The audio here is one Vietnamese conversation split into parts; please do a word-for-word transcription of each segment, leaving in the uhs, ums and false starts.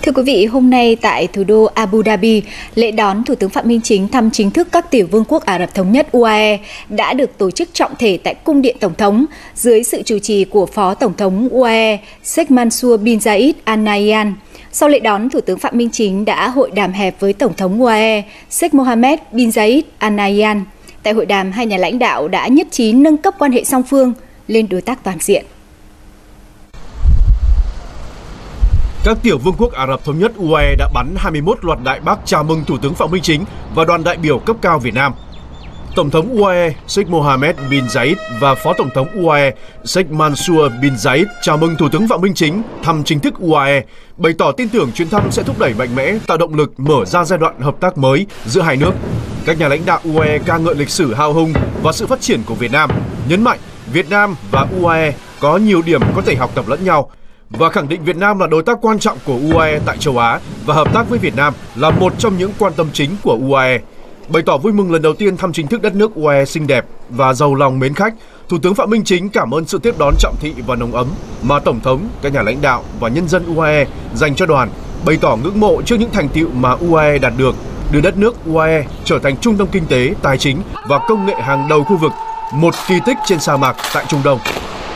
Thưa quý vị, hôm nay tại thủ đô Abu Dhabi, lễ đón Thủ tướng Phạm Minh Chính thăm chính thức các tiểu vương quốc Ả Rập Thống Nhất U A E đã được tổ chức trọng thể tại Cung điện Tổng thống dưới sự chủ trì của Phó Tổng thống U A E Sheikh Mansour bin Zayed Al Nahyan. Sau lễ đón, Thủ tướng Phạm Minh Chính đã hội đàm hẹp với Tổng thống U A E Sheikh Mohammed bin Zayed Al Nahyan. Tại hội đàm, hai nhà lãnh đạo đã nhất trí nâng cấp quan hệ song phương lên đối tác toàn diện. Các tiểu vương quốc Ả Rập Thống Nhất U A E đã bắn hai mươi mốt loạt đại bác chào mừng Thủ tướng Phạm Minh Chính và đoàn đại biểu cấp cao Việt Nam. Tổng thống U A E Sheikh Mohammed bin Zayed và Phó Tổng thống U A E Sheikh Mansour bin Zayed chào mừng Thủ tướng Phạm Minh Chính thăm chính thức U A E, bày tỏ tin tưởng chuyến thăm sẽ thúc đẩy mạnh mẽ, tạo động lực mở ra giai đoạn hợp tác mới giữa hai nước. Các nhà lãnh đạo U A E ca ngợi lịch sử hào hùng và sự phát triển của Việt Nam, nhấn mạnh Việt Nam và U A E có nhiều điểm có thể học tập lẫn nhau, và khẳng định Việt Nam là đối tác quan trọng của U A E tại châu Á và hợp tác với Việt Nam là một trong những quan tâm chính của U A E. Bày tỏ vui mừng lần đầu tiên thăm chính thức đất nước U A E xinh đẹp và giàu lòng mến khách, Thủ tướng Phạm Minh Chính cảm ơn sự tiếp đón trọng thị và nồng ấm mà Tổng thống, các nhà lãnh đạo và nhân dân U A E dành cho đoàn, bày tỏ ngưỡng mộ trước những thành tựu mà U A E đạt được, đưa đất nước U A E trở thành trung tâm kinh tế, tài chính và công nghệ hàng đầu khu vực, một kỳ tích trên sa mạc tại Trung Đông.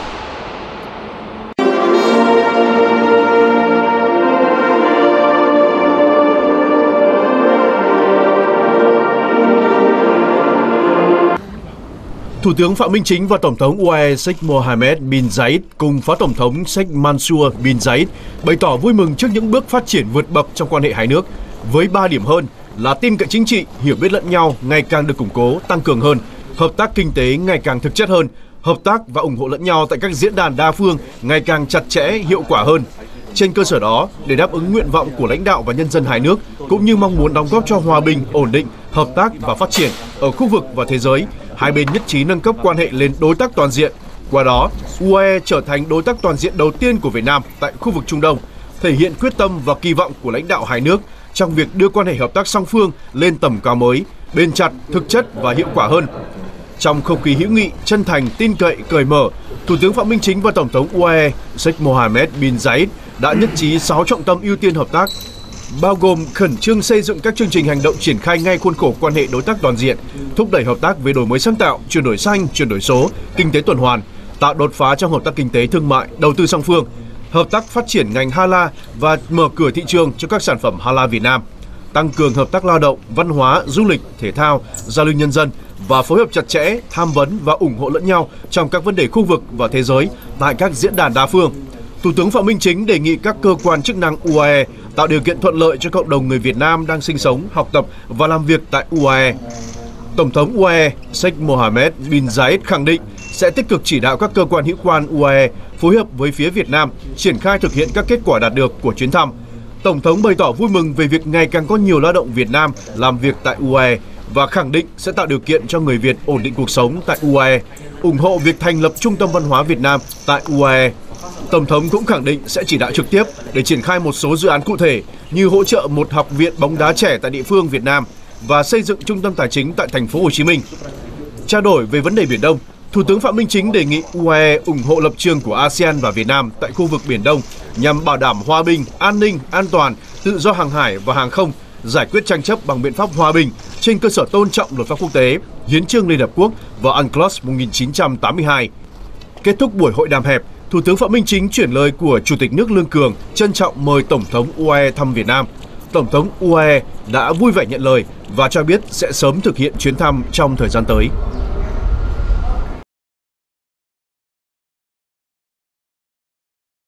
Thủ tướng Phạm Minh Chính và Tổng thống U A E Sheikh Mohammed bin Zayed cùng Phó Tổng thống Sheikh Mansour bin Zayed bày tỏ vui mừng trước những bước phát triển vượt bậc trong quan hệ hai nước, với ba điểm hơn là tin cậy chính trị, hiểu biết lẫn nhau ngày càng được củng cố, tăng cường hơn, hợp tác kinh tế ngày càng thực chất hơn, hợp tác và ủng hộ lẫn nhau tại các diễn đàn đa phương ngày càng chặt chẽ, hiệu quả hơn. Trên cơ sở đó, để đáp ứng nguyện vọng của lãnh đạo và nhân dân hai nước, cũng như mong muốn đóng góp cho hòa bình, ổn định, hợp tác và phát triển ở khu vực và thế giới, hai bên nhất trí nâng cấp quan hệ lên đối tác toàn diện. Qua đó, U A E trở thành đối tác toàn diện đầu tiên của Việt Nam tại khu vực Trung Đông, thể hiện quyết tâm và kỳ vọng của lãnh đạo hai nước trong việc đưa quan hệ hợp tác song phương lên tầm cao mới, bền chặt, thực chất và hiệu quả hơn. Trong không khí hữu nghị, chân thành, tin cậy, cởi mở, Thủ tướng Phạm Minh Chính và Tổng thống U A E Sheikh Mohammed bin Zayed đã nhất trí sáu trọng tâm ưu tiên hợp tác, bao gồm khẩn trương xây dựng các chương trình hành động triển khai ngay khuôn khổ quan hệ đối tác toàn diện, thúc đẩy hợp tác về đổi mới sáng tạo, chuyển đổi xanh, chuyển đổi số, kinh tế tuần hoàn, tạo đột phá trong hợp tác kinh tế thương mại, đầu tư song phương, hợp tác phát triển ngành Hala và mở cửa thị trường cho các sản phẩm Hala Việt Nam, tăng cường hợp tác lao động, văn hóa, du lịch, thể thao, giao lưu nhân dân và phối hợp chặt chẽ, tham vấn và ủng hộ lẫn nhau trong các vấn đề khu vực và thế giới tại các diễn đàn đa phương. Thủ tướng Phạm Minh Chính đề nghị các cơ quan chức năng U A E tạo điều kiện thuận lợi cho cộng đồng người Việt Nam đang sinh sống, học tập và làm việc tại U A E. Tổng thống U A E Sheikh Mohammed bin Zayed khẳng định sẽ tích cực chỉ đạo các cơ quan hữu quan U A E phối hợp với phía Việt Nam triển khai thực hiện các kết quả đạt được của chuyến thăm. Tổng thống bày tỏ vui mừng về việc ngày càng có nhiều lao động Việt Nam làm việc tại U A E và khẳng định sẽ tạo điều kiện cho người Việt ổn định cuộc sống tại U A E, ủng hộ việc thành lập Trung tâm Văn hóa Việt Nam tại U A E. Tổng thống cũng khẳng định sẽ chỉ đạo trực tiếp để triển khai một số dự án cụ thể như hỗ trợ một học viện bóng đá trẻ tại địa phương Việt Nam và xây dựng trung tâm tài chính tại thành phố Hồ Chí Minh. Trao đổi về vấn đề Biển Đông, Thủ tướng Phạm Minh Chính đề nghị U A E ủng hộ lập trường của a sê an và Việt Nam tại khu vực Biển Đông nhằm bảo đảm hòa bình, an ninh, an toàn, tự do hàng hải và hàng không, giải quyết tranh chấp bằng biện pháp hòa bình trên cơ sở tôn trọng luật pháp quốc tế, hiến chương Liên Hợp Quốc và UNCLOS một nghìn chín trăm tám mươi hai. Kết thúc buổi hội đàm hẹp, Thủ tướng Phạm Minh Chính chuyển lời của Chủ tịch nước Lương Cường trân trọng mời Tổng thống U A E thăm Việt Nam. Tổng thống U A E đã vui vẻ nhận lời và cho biết sẽ sớm thực hiện chuyến thăm trong thời gian tới.